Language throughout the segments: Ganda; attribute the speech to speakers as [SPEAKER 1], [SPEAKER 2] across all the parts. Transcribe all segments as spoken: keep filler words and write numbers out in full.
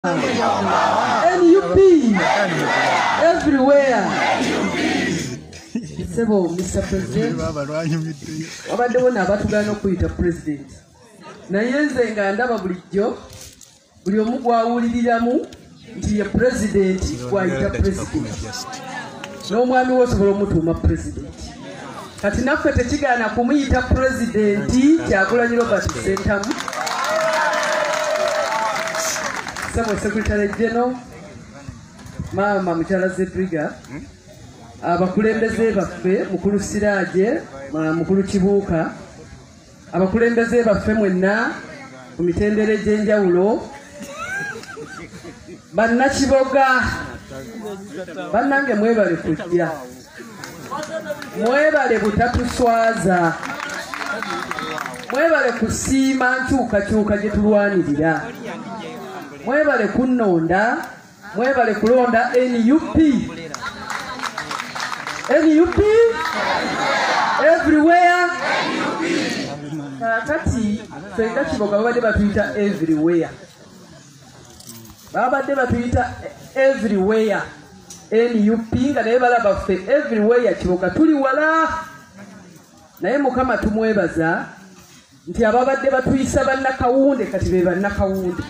[SPEAKER 1] N U P everywhere. Sebo, Mister President, wabadde wona abatugana okuyita President. Naye nze nga ndaba bulijjo buli omu gwawuliriramu nti ye President gwayita President. N'omwami we osobola omutuuma President. Kati naffe tekigaana kumuyita President Kyagulanyi Robert Ssentamu. Sebo Secretary General Maama Mukyala Zedriga, abakulembeze baffe Mukulu Siraaje, Mukulu Kibuuka, abakulembeze baffe mwenna ku mitendera egy'enjawulo, bannakiboga, bannange mwebale kujja, mwebale butatuswaza, mwebale kusiima nkyukakyuka gye tulwanirira, mwebale kunnonda, mwebale kulonda N U P. N U P everywhere. Kakati fenga kiboga babadde batuyita everywhere. Babadde batuyita everywhere. N U P nga naye balaba ffe everywhere kiboga tuli wala. Naye Mukama tumwebaza nti ababadde batuyisa bannakawunde kati be bannakawunde.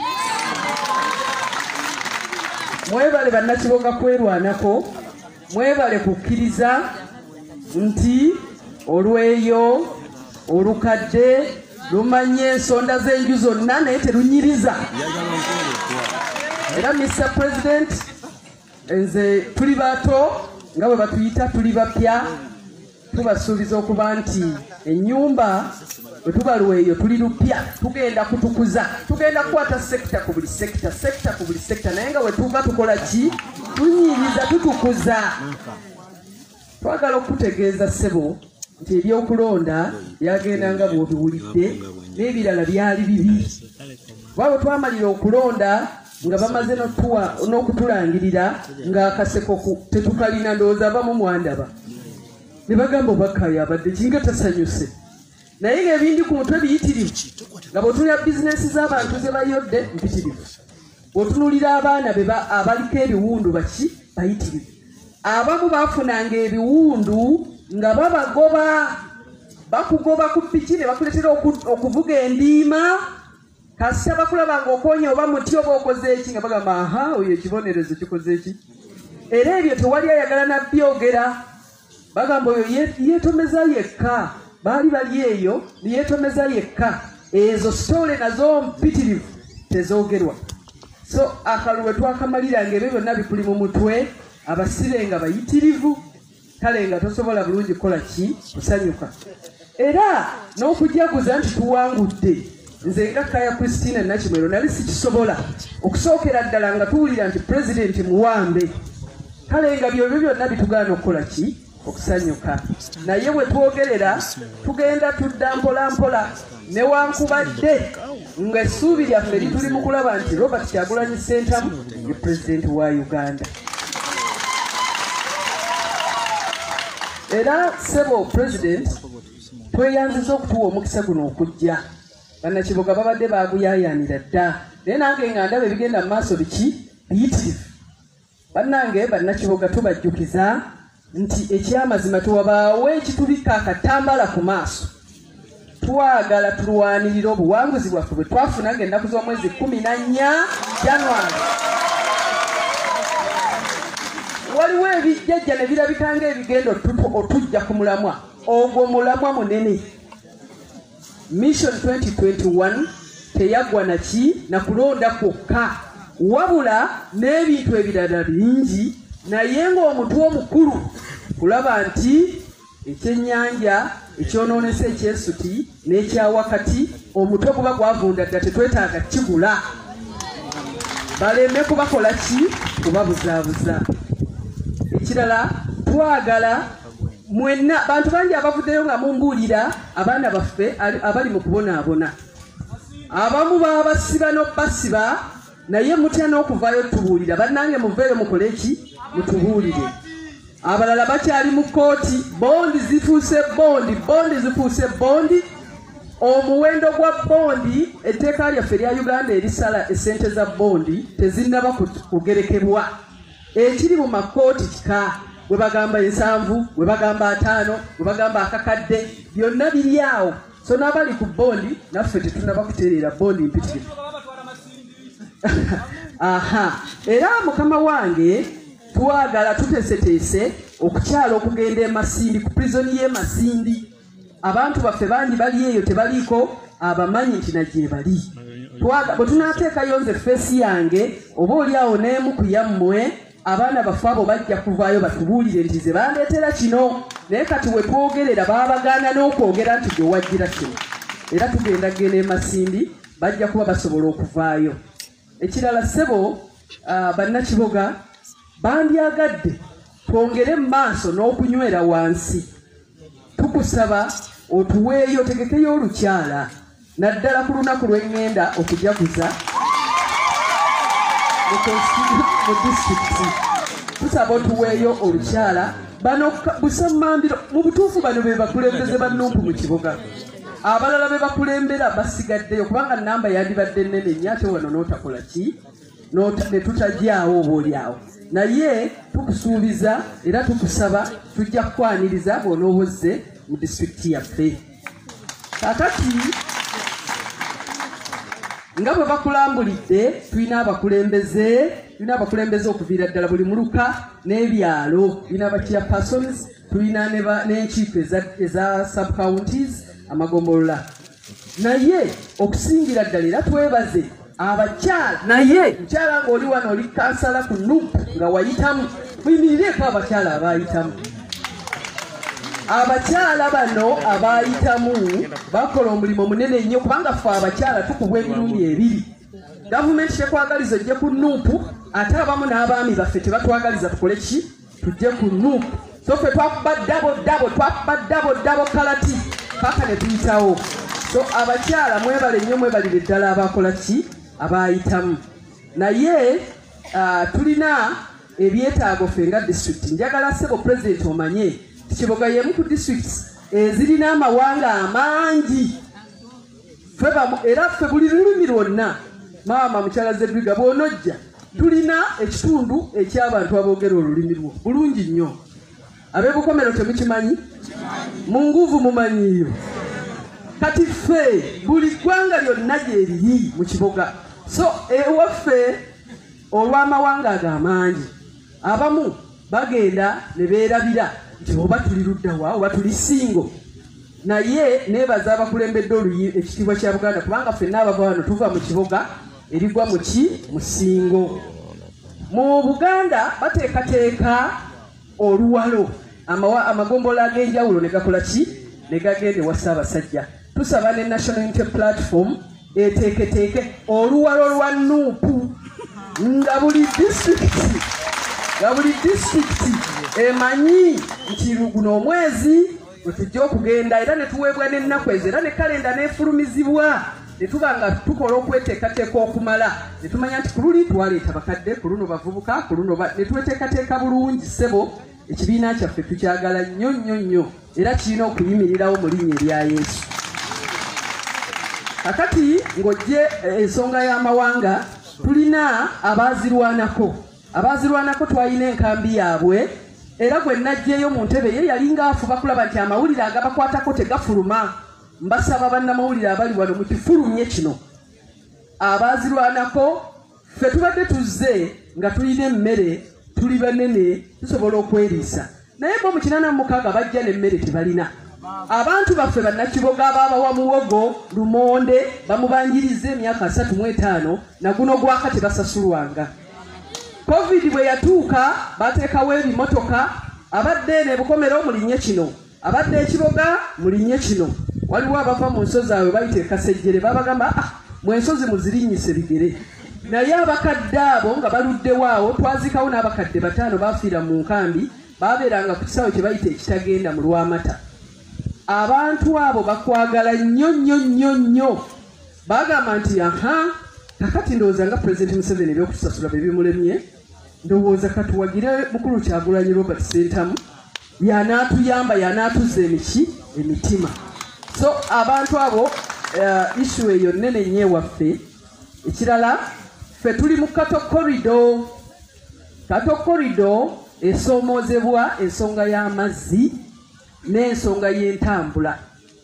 [SPEAKER 1] Mwebale bannakiboga kwerwanako, mwebale kukkiriza nti olweyo olukadde lumanye ensonda z'enju zonna naye terunyiriza. Era Mister President, nze tuli bato nga bwe batuyita tuli bapya, tubasuubiza okuba nti ennyumba bwe tuba lweyo tuli lupya, tugenda kutukuza, tugenda kukwata sekita ku buli sekita, sekita ku buli sekita, naye nga bwe tuva tukola ki? Tunyiriza, tutukuza. Twagala okutegeeza ssebo nti ebyokulonda byagenda nga bw'obiwulidde n'ebirala byali bibi. Bwabo twamalira okulonda nga bamaze n'okutulangirira ng'akaseko tetukalina, ndowooza abamu mwandaba ne bagamba obakkayo abadde kinga tasanyuse. Naye ng'ebindi ku mutwe biyitirivu, nga bw'otunulira bizinesi z'abantu ze bayodde mpitirivu, bw'otunulira abaana abaliko ebiwundu baki bayitirivu. Abamu baafunanga ebiwundu nga babagoba, bakugoba ku ppiki ne bakuletera okuvuga endiima, kasita bakulaba ng'okonya oba muti oba okoze eki nga bagamba aha oyo ekibonerezo kikoze eki. Era ebyo tewali ayagala nabyogera, bagamba oyo yeetomeza yekka, baali bali eyo niyeetomeza yekka. Ezo sitole nazo mpitirivu tezoogerwa. So akaluwe twakamaliranga ebyo byonna bikuli mu mutwe, abasibe nga bayitirivu, kale nga tosobola bulungi kukola ki? Kusanyuka. Era n'okujaguza nti tuwangudde, nze nga Kaya Christina Nakimwero nali sikisobola okusookera ddala nga tuwulira nti President muwambe, kale nga byobyo byonna bitugaana okukola ki? Okusanyuka. Naye bwe twogerera tugenda tudda mpola mpola, newankubadde ng'essuubi lyaffe lituli mu kulaba nti Robert Kyagulanyi Ssentamu ye President wa Uganda. Era Sebo President, tweyanziza okutuwa omukisa guno okujja. Bannakiboga babadde baaguyaayaanira dda, naye nange nga ndaba ebigenda mu maaso biki biyitirivu. Bannange bannakiboga tubajjukiza nti ekyamazima tewabaawo ekitubika akatambala ku maaso. Twagala tulwanirira obuwanguzi bwaffe bwe twafunanga ennaku z'omwezi kumi na nnya January. Waliwo ebijjajja ne birabika ng'ebigenda otujja ku mulamwa, ogwo mulamwa munene. Mission twenty twenty-one teyaggwa naki na kulonda kwokka, wabula n'ebintu ebirala bingi, naye ng'omutwe omukulu kulaba nti ekyennyanja ekyonoonesa ekyesuti n'ekyawakati omutwe guba gwavunda dda, tetwetaaga kigula, baleme kubakola ki? Kubabuzaabuza. Ekirala twagala mwenna bantu bangi abavuddeyo nga mumbuulira abaana baffe abali mu kubonaabona, abamu baba basiba n'obbasiba, naye mutya n'okuvaayo tubuulira. Bannange muveeyo mukole eki? Mutubuulire. Abalala bakyali mu kkooti, bondi zifuuse bondi, bondi zifuuse bondi. omuwendo gwa bondi etteeka lyaffe lya Uganda erisala essente za bondi tezinnaba kugerekebwa ekiri mu makooti kika bwe bagamba ensanvu bwe bagamba ataano bwe bagamba akakadde byonna biri awo so n'abali ku bondi naffe tetunnaba kutereera bondi mpitirivu aha era mukama wange twagala tuteeseteese okukyala okugenda emasindi ku prizoni y'emasindi abantu baffe bangi bali eyo tebaliiko abamanyi nti nagye bali bwe tunaateekayo nze feesi yange oba oli awo n'emu ku yammwe abaana baffe abo bajja kuvaayo batubuulire nti ze bandeetera kino naye kati we twogerera baabagaana n'okwogera nti gye wajjira kino era tugenda kugenda emasindi bajja kuba basobola okuvaayo ekirala ssebo bannakiboga bandyagadde twongere mu maaso n'okunywera wansi tukusaba otuweeyo tegekeyo olukyala naddala ku lunaku lw'engenda okujaguza mu disitulikiti tusaba otuweeyo olukyala bano busamambiro mu butuufu bano be bakulembeze bannumpu mu kibuga abalala be bakulembera basigaddeyo kubanga namba yandibadde nnene nnyo ate wano n'otakola ki ne tutajyawo oba oliawo naye tukusuubiza era tukusaba tujja kukwaniriza bw'onoobozze mu disitulikiti yaffe kakati nga bwe bakulambulidde tulina abakulembeze tulina abakulembeze okuviira ddala buli muluka n'ebyalo tulina abakia persons tulina n'enkiiko eza subcounties amagombolola naye okusingira ddala era twebaze abakyala naye mukyala ng'oli wano oli kansala ku nupu nga wayitamu muyimirireko abakyala abayitamu abakyala bano abayitamu bakola omulimu munene nnyo kubanga ffe abakyala tukubwa emirundi ebiri gavumenti tekwagaliza ojje ku nuupu ate abamu n'abaami baffe tebatwagaliza tukole ki tujje ku nuupu so ffe twakuba dabo dabo twakuba dabo dabo kalati paka ne tuyitawo so abakyala mwebale nnyo mwebalire ddala abakola ki abayitamu naye tulina ebyetaago ffe nga disitulikiti njagala ssebo pulezidenti omanye Kiboga yemu ku districts ezirina amawanga amangi era ffe buli lulimi lwonna maama mukyala Zedwiga bw'onojja tulina ekitundu eky'abantu aboogera olulimi lwo bulungi nnyo ab'ebukomero temukimanyi mu nguvu mumanyiyo kati ffe buli ggwanga lyonna gyeriri mu kiboga so ewaffe olw'amawanga ago amangi abamu bagenda ne beerabira nti oba tuli luddawa oba tuli singo naye neebaza abakulembedde oluyi ekitiibwa kya Buganda kubanga ffenna abava wano tuva mu kiboga erigwa mu ki mu singo mu Buganda bateekateeka oluwalo amagombola ag'enjawulo ne gakola ki ne gagenda ewa Ssaabasajja tusaba ne National Unity Platform eteeketeeke oluwalo lwa nuupu nga buli disitulikiti nga buli disitulikiti emanyi nti guno omwezi bwe tujja okugenda era ne tuweebwa n'ennaku ezo era ne kalenda neefulumizibwa ne tuba nga tukola okweteekateeka okumala ne tumanya nti ku luli twaleeta bakadde ku luno bavubuka ku luno ne tweteekateeka bulungi ssebo ekibiina kyaffe tukyagala nnyo nnyo nnyo era kirina okuyimirirawo mu linnya erya Yesu kakati ng'ojje ensonga y'amawanga tulina abaazirwanako abaazirwanako twalina enkambi yaabwe era gwe najjeeyo mu ntebe ye yalinga afuba kulaba nti amawulire agabakwatako tegafuluma mbasaba bannamawulire abali wano mukifulumye kino abaazirwanako ffe tubadde tuzze nga tulina emmere tuli banene tusobola okweriisa naye bo mu kinaana mu mukaaga bajja n'emmere tebalina abantu baffe bannakiboga abaabawa muwogo lumonde bamubanjiriza emyaka asatu mu etaano naguno gwaka tebasasulwanga covid bwe yatuuka bateekawo ebimotoka abadde ne Bukomero mulinnye kino abadde ekiboga mulinnye kino waliwo abava mu nsozi awe bayita ekasejjere babagamba ah mu ensozi muzirinnyise bigere naye abakadde abo nga baluddewo awo twazikawo n'abakadde bataano baafiira mu nkambi baabeeranga ku kisaawe kye bayita ekitagenda mu Lwamata abantu abo bakwagala nnyo nnyo nnyo nnyo bagamba nti aha kakati ndowooza nga Pulezidenti Museveni ebyokutusasula bye bimulemye ndowooza katuwagire mukulu Kyagulanyi Robert Ssentamu y'anaatuyamba y'anaatuzza emiki emitima so abantu abo uh, issue eyo nene nnyo ewaffe. Ekirala ffe tuli mu Kato corridor. Kato corridor esoomoozebwa ensonga y'amazzi n'ensonga y'entambula.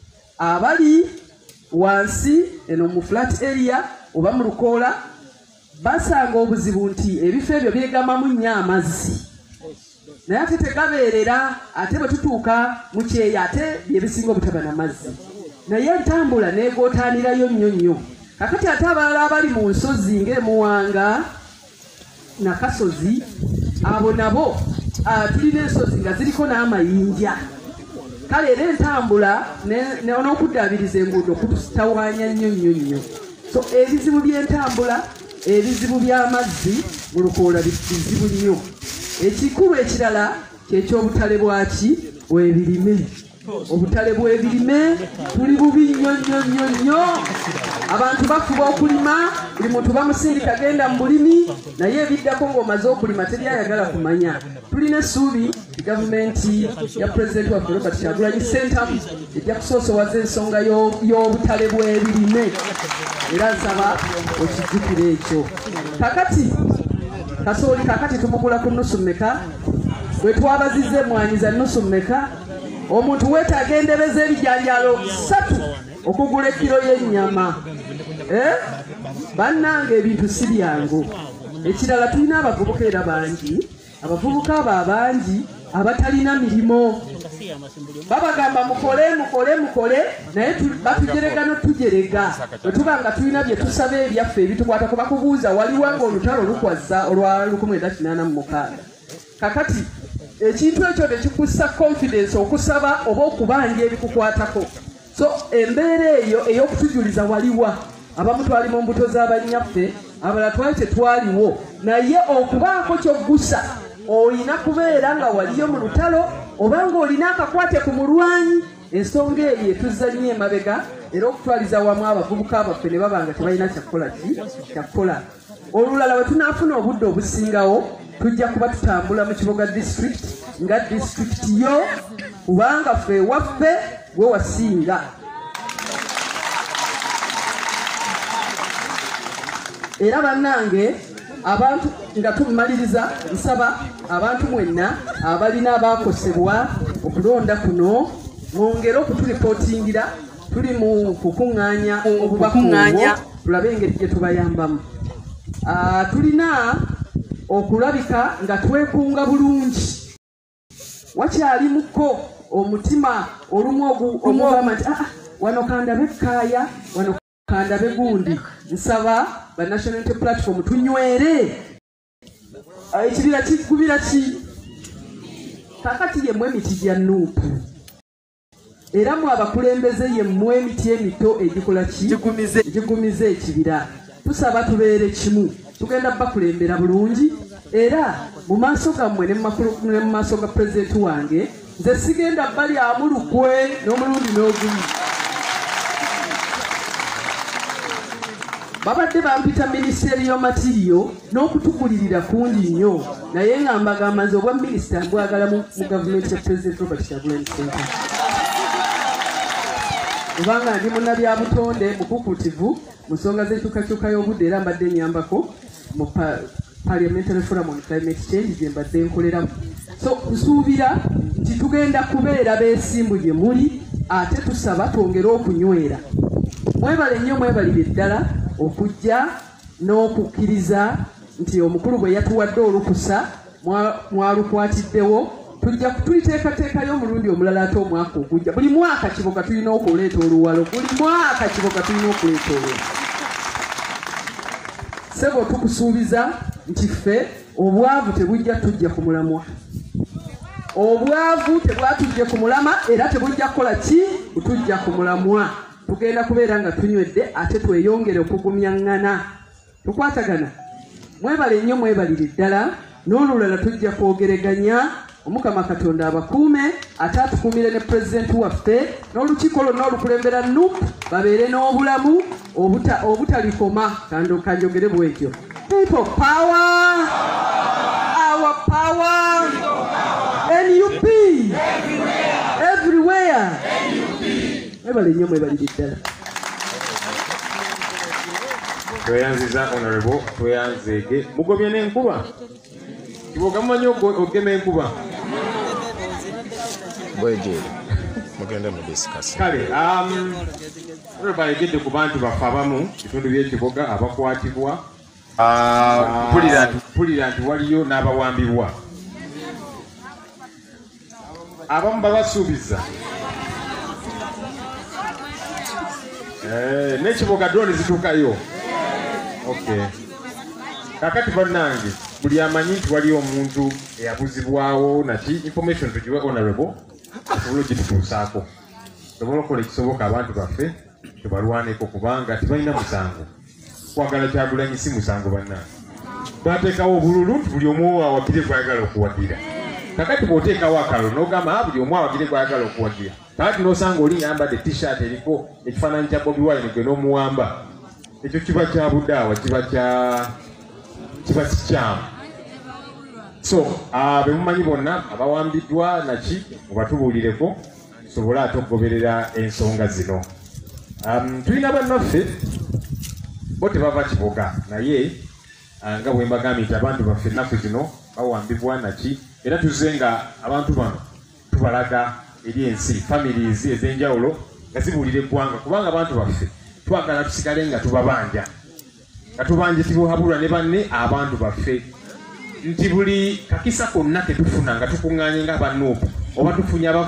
[SPEAKER 1] Abali wansi eno mu flat area oba mu Lukoola basanga obuzibu nti ebifo ebyo byegamamu nnyo amazzi. Naye ate tegabeerera, ate bwe tutuuka mu kyeya ate bye bisinga obutaba n'amazzi. Naye entambula neegootaanirayo nnyo nnyo. Kakati ate abalala abali mu nsozi ng'emuwanga Nakasozi, abo nabo tulina ensozi nga ziriko n'amayinja. Kale era entambula n'okuddaabiriza enguudo kututawaanya nnyo nnyo nnyo. So ebizibu by'entambula, ebizibu by'amazzi mu Lukoola bizibu nnyo. Ekikulu ekirala ky'ekyobutale bwaki bw'ebirime. Obutale bw'ebirime tuli bubi nnyo nnyo nnyo nnyo. Abantu bafuba okulima, buli muntu bamusindika agenda mu bulimi, naye ebiddako ng'omaze okulima teryayagala kumanya. Tulina essuubi gavumenti ya pulezidenti waffe Robert Kyagulanyi Ssentamu ejja kusoosowaza ensonga y'obutale bw'ebirime. Era nsaba okijjukira ekyo. Kakati kasooli kakati tumugula ku nnusu mmeka? Bwe twabazizza emmwanyi za nnusu mmeka? Omuntu weetaaga endebeza ebijanjaalo ssatu okugula ekkiro y'ennyama. Eh? Bannange ebintu si byangu. Ekirala tulina abavubuka era bangi, abavubuka abo abangi abatalina mirimo. Babagamba mukole mukole mukole naye batujerega n'otujerega. Bwe tuba nga tulina bye tusaba ebyaffe ebitukwata kuba kubuuza waliwo ng'olutalo lukwazza olwa lukumi lwenda kinaana mu mukaaga. Kakati ekintu ekyo tekikussa confidence okusaba oba okubanja ebikukwatako. So embeera eyo ey'okutujuliza waliwa. Abamu twali mu mbuto z'abannyaffe, abalala twali tetwaliwo. Naye okubaako ky'oggusa olina kubeera nga waliyo mu lutalo oba ng'olina akakwate ku mulwanyi. Ensonga eyo etuzza nnyo emabega era okutwaliza wamu abavubuka baffe ne baba nga tebalina kyakukola ki kyakukola. Olulala bwe tunaafuna obudde obusingawo tujja kuba tutambula mu Kiboga district nga district yo kubanga ffe waffe gwe wasinga. Era bannange abantu nga tumaliriza nsaba abantu mwenna abalina abaakosebwa okulonda kuno mwongere okutulipootingira. Tuli mu kukuŋŋaanya obubaka obwo tulabe engeri gye tubayambamu. Tulina okulabika nga twekunga bulungi. Wakyalimuko omutima olumu ogugamba nti wano kandabe ekkaaya wano kandabe gundi. Nsaba ba National Unity Platform tunywere. Ekibira kigubira ki? Kakati yemmwe emiti gya Nuupu. Era mu abakulembeze yemmwe emiti emito egikola ki? Gigumiza ekibira. Tusaba tubeere kimu. Tugenda bakulembera bulungi. Era mu maaso gammwe ne mu maaso ga pulezidenti wange nze sigenda bali amulukwe n'omulundi n'ogumu. Babadde bampita minisiteri y'omatirio n'okutugulirira kundi nnyo naye nga mbagamba nze obwa minisita mbwagala mu gavumenti ya pulezidenti Robert Kyagulanyi Ssentamu. Kubanga ndi munnabyabutonde mukukutivu mu nsonga z'enkyukakyuka y'obudde era mbadde nyambako mu Parliamentary Forum on Climate Change gye mbadde nkoleramu. So nsuubira nti tugenda kubeera beesimbu gye muli ate tusaba twongere okunywera. Mwebale nnyo mwebalire ddala okujja n'okukkiriza nti omukulu bwe yatuwadde olukusa mwalukwatiddewo. Tujja tuliteekateekayo omulundi omulala ate omwaka ogujja. Buli mwaka Kiboga tulina okuleeta oluwalo. Buli mwaka Kiboga tulina okuleeta oluwalo. Sebo tukusuubiza nti ffe obwavu tebujja tujja ku mulamwa. Obwavu tebwatujje ku mulama era tebujja kukola ki tujja ku mulamwa. Tugenda kubeera nga tunywedde ate tweyongere okugumyaŋŋana. Tukwatagana. Mwebale nnyo mwebalire ddala n'olulala tujja kwogeraganya. Omukama Katonda abakuume ate atukuumire ne pulezidenti waffe n'olukiiko lwonna olukulembera Nuupu babeere n'obulamu obutalikoma. Kanjogere bwekyo. People power, our power, N U P, everywhere. Mwebale nnyo mwebalire ddala.
[SPEAKER 2] tweyanziza honorable tweyanzege mugobye n'enkuba kiboga mumanyi ogema enkuba
[SPEAKER 3] bwegere mugende mu discuss
[SPEAKER 2] kale um honorable ayegedde ku bantu baffe abamu bitundu by'ekiboga abakwatibwa mpulira nti waliyo n'abawambibwa abamu babasuubiza n'ekiboga drone zituukayo. Okay. Kakati bannange buli amanyi nti waliyo omuntu eyabuzibwawo naki information tugiwe honorable asobola okitutuusaako sobola okukola ekisoboka abantu baffe tubalwaneko kubanga tibalina musango kwagala Kyagulanyi si musango bannange twateekawo obululu nti buli omu awagire gwayagala okuwagira. Kakati bw'oteekawo akalulu n'ogamba buli omu awagire gwayagala okuwagira kakati n'osanga oli yambadde t-shirt eriko ekifaananyi kya Bobi Wine gwe n'omuwamba ekyo kiba kya budaawa kiba kya kiba kikyamu. So be mumanyi bonna abawambiddwa naki mubatubuulireko tusobole ate okugoberera ensonga zino. Tulina bannaffe bo tebava Kiboga naye nga bwe mbagambye nti abantu baffe ennaku zino bawambibwa naki era tuzze nga abantu bano tubalaga eri ensi families ez'enjawulo nga zibuulira eggwanga kubanga abantu baffe twagala tusigale nga tubabanja nga tubanjitibwahabulwa ne banne abantu baffe nti buli kakisa konna ketufuna nga tukuŋŋaanye nga bannuupu oba tufunye